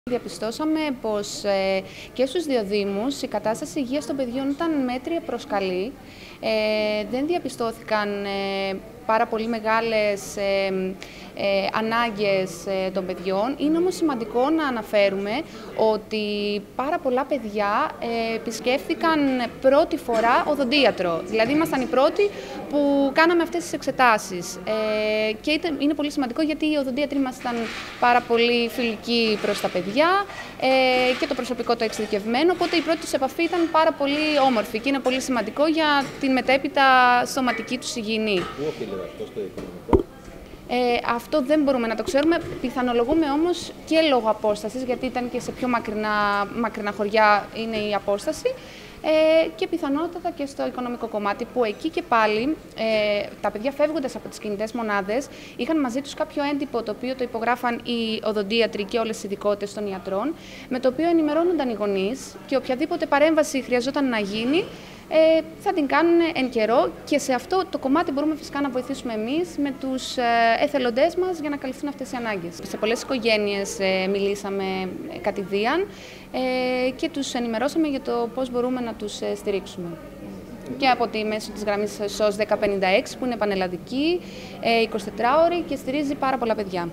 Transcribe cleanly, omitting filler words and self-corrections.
Διαπιστώσαμε πως και στους δύο Δήμους η κατάσταση υγείας των παιδιών ήταν μέτρια προς καλή. Δεν διαπιστώθηκαν πάρα πολύ μεγάλες ανάγκες των παιδιών. Είναι όμως σημαντικό να αναφέρουμε ότι πάρα πολλά παιδιά επισκέφθηκαν πρώτη φορά οδοντίατρο. Δηλαδή ήμασταν οι πρώτοι που κάναμε αυτές τις εξετάσεις. Και είναι πολύ σημαντικό γιατί οι οδοντίατροι μας ήταν πάρα πολύ φιλικοί προς τα παιδιά και το προσωπικό το εξειδικευμένο, οπότε η πρώτη τους επαφή ήταν πάρα πολύ όμορφη και είναι πολύ σημαντικό για την μετέπειτα σωματική τους υγιεινή. Πού οφείλεται αυτό στο οικονομικό? Αυτό δεν μπορούμε να το ξέρουμε. Πιθανολογούμε όμως και λόγω απόστασης, γιατί ήταν και σε πιο μακρινά χωριά είναι η απόσταση, και πιθανότατα και στο οικονομικό κομμάτι, που εκεί και πάλι τα παιδιά φεύγοντας από τις κινητές μονάδες είχαν μαζί τους κάποιο έντυπο το οποίο το υπογράφαν οι οδοντίατροι και όλες οι ειδικότητες των ιατρών, με το οποίο ενημερώνονταν οι γονείς και οποιαδήποτε παρέμβαση χρειαζόταν να γίνει θα την κάνουν εν καιρό, και σε αυτό το κομμάτι μπορούμε φυσικά να βοηθήσουμε εμείς με τους εθελοντές μας για να καλυφθούν αυτές οι ανάγκες. Σε πολλές οικογένειες μιλήσαμε κατηδίαν και τους ενημερώσαμε για το πώς μπορούμε να τους στηρίξουμε. Και από τη μέσω της γραμμής SOS 1056 που είναι πανελλαδική, 24ωρη και στηρίζει πάρα πολλά παιδιά.